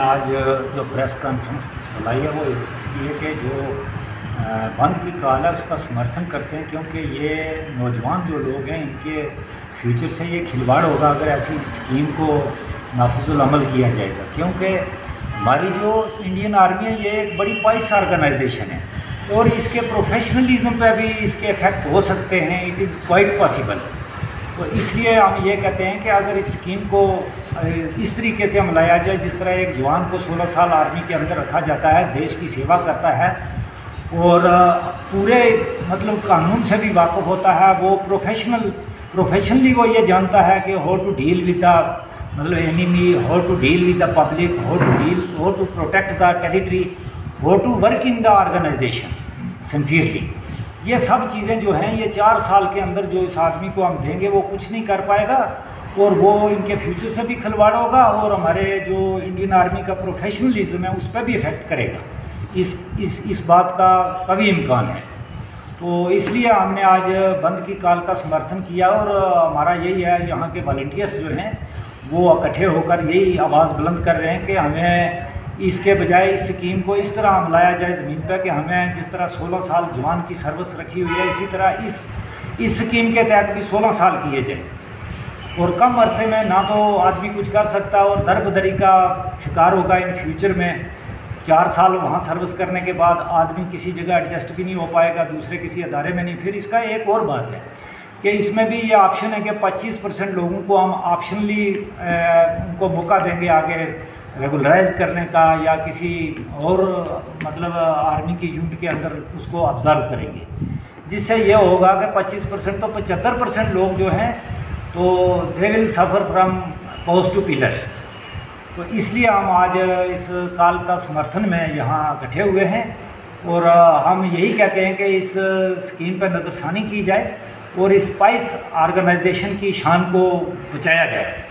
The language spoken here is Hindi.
आज जो प्रेस कॉन्फ्रेंस बुलाई है वो इसलिए कि जो बंद की कॉल है उसका समर्थन करते हैं, क्योंकि ये नौजवान जो लोग हैं इनके फ्यूचर से ये खिलवाड़ होगा अगर ऐसी स्कीम को नाफिजुल अमल किया जाएगा। क्योंकि हमारी जो इंडियन आर्मी है ये एक बड़ी पाइस ऑर्गेनाइजेशन है और इसके प्रोफेशनलिज्म पे भी इसके इफ़ेक्ट हो सकते हैं। It is quite possible. तो इसलिए हम ये कहते हैं कि अगर इस स्कीम को इस तरीके से हम लाया जाए जिस तरह एक जवान को 16 साल आर्मी के अंदर रखा जाता है, देश की सेवा करता है और पूरे मतलब कानून से भी वाकिफ़ होता है, वो प्रोफेशनली वो ये जानता है कि how to deal with the मतलब enemy, how to deal with the public, how to protect the territory, how to work in the organisation sincerely. ये सब चीज़ें जो हैं ये 4 साल के अंदर जो इस आदमी को हम देंगे वो कुछ नहीं कर पाएगा और वो इनके फ्यूचर से भी खिलवाड़ होगा और हमारे जो इंडियन आर्मी का प्रोफेशनलिज्म है उस पर भी इफ़ेक्ट करेगा। इस बात का कभी इम्कान है। तो इसलिए हमने आज बंद की कॉल का समर्थन किया और हमारा यही है, यहाँ के वॉलंटियर्स जो हैं वो इकट्ठे होकर यही आवाज़ बुलंद कर रहे हैं कि हमें इसके बजाय इस स्कीम को इस तरह हम लाया जाए ज़मीन पर कि हमें जिस तरह 16 साल जवान की सर्विस रखी हुई है इसी तरह इस स्कीम के तहत भी 16 साल किए जाए और कम अरसे में ना तो आदमी कुछ कर सकता और दरबदरी का शिकार होगा इन फ्यूचर में। 4 साल वहाँ सर्विस करने के बाद आदमी किसी जगह एडजस्ट भी नहीं हो पाएगा, दूसरे किसी अदारे में नहीं। फिर इसका एक और बात है कि इसमें भी ये ऑप्शन है कि 25% लोगों को हम ऑप्शनली उनको मौका देंगे आगे रेगुलराइज करने का या किसी और मतलब आर्मी की यूनिट के अंदर उसको ऑब्ज़र्व करेंगे, जिससे ये होगा कि 25% तो 75% लोग जो हैं तो they will suffer from post to pillar. तो इसलिए हम आज इस कॉल का समर्थन में यहाँ इकट्ठे हुए हैं और हम यही कहते हैं कि इस स्कीम पर नज़रसानी की जाए और इस पाइस ऑर्गेनाइजेशन की शान को बचाया जाए।